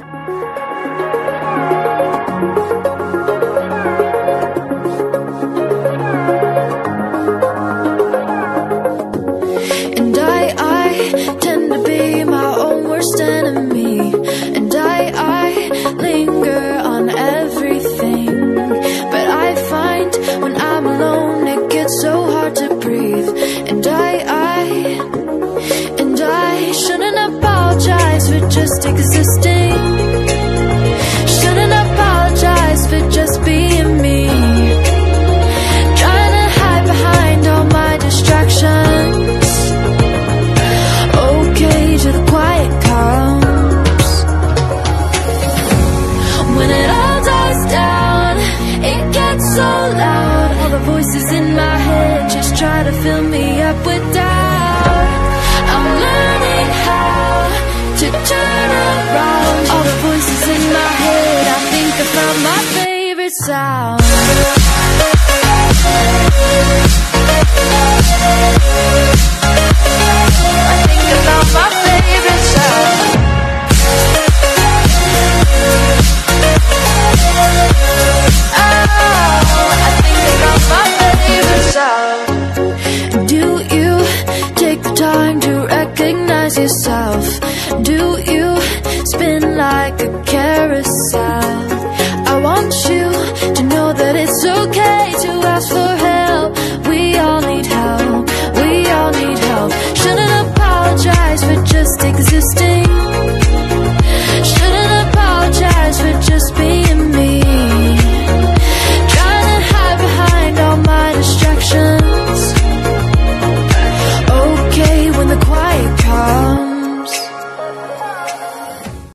And I tend to be my own worst enemy. And I linger on everything. But I find when I'm alone it gets so hard to breathe. And I shouldn't apologize for just existing. Shouldn't apologize for just being me. Trying to hide behind all my distractions. Okay, till the quiet comes. When it all dies down, it gets so loud. All the voices in my head just try to fill me up with doubt. I'm learning how to turn around. All the voices in my head, I think I found my favorite sound. I think I found my favorite sound. Oh, I think I found my favorite sound. Do you take the time to recognize yourself? Do you spin like a carousel?